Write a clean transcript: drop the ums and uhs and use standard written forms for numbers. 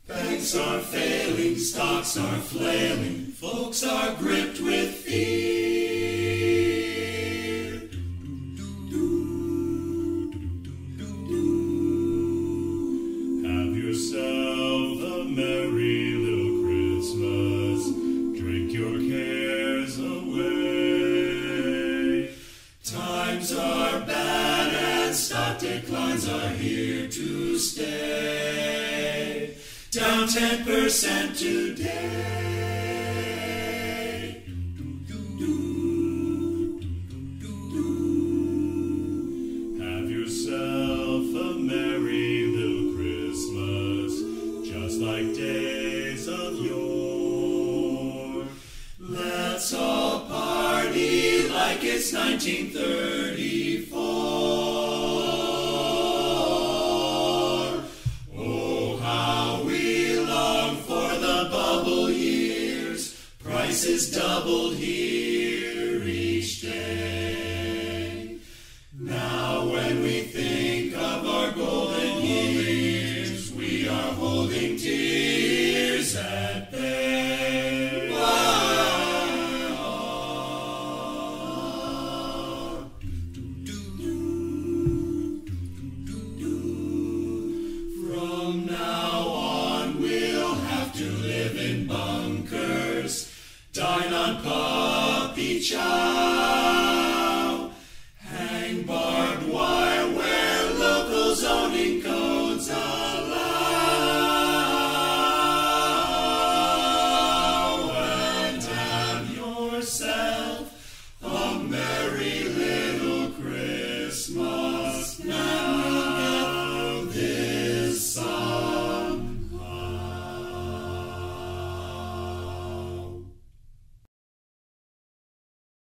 Banks are failing, stocks are flailing, folks are gripped with fear. Have yourself a merry little Christmas, drink your cares away. Times are bad and stock declines are here to stay. Down 10% today. Have yourself a merry little Christmas, just like days of yore. Let's all party like it's 1934. Prices doubled